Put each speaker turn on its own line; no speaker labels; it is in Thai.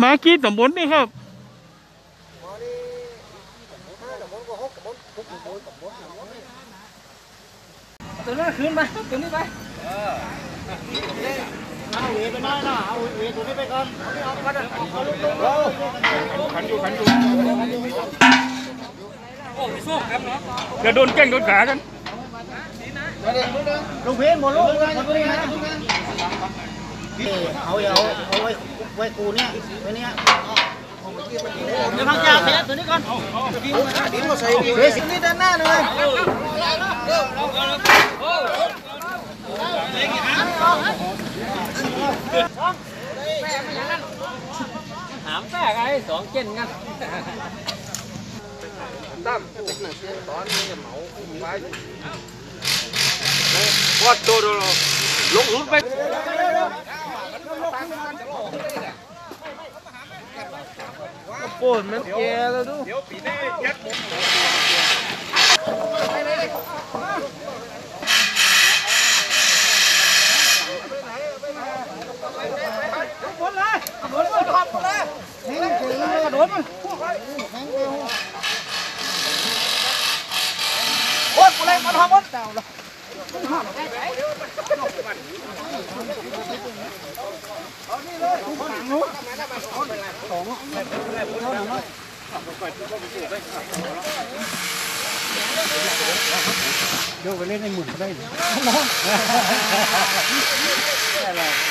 มากี่ตำบลนี่ครับ
ตัวนี้คืนมาตัวนี้ไป
เอาเวไปน้อยนะเอาเวตัวนี้ไปก่อน
ขันอยู่โอ้ยสู้ครับเนาะจะโดนแกล้งโดนขากัน
ลงเพลหมดลูกตัวนี้นะเอาไว้กูเนี่ยไว้เนี่ยเดี๋ยวพังยาเสร็จตัวนี้ก่อนดิ้นมาใส่เฮ้ยสิ่งนี้ด้านหน้าเลย
หามแตกไอ้สองเจนกัน
ตั้มตอนนี้เหมาไว้วัดตัวลงรุนไปปวดมันแย่แล้วดูเดี๋ยวปีนี้ยัด
โอ้ยกูเล่นมาทำมันเจ้าละเดี๋ยวไปเล่นในหมุนก็ได้เลย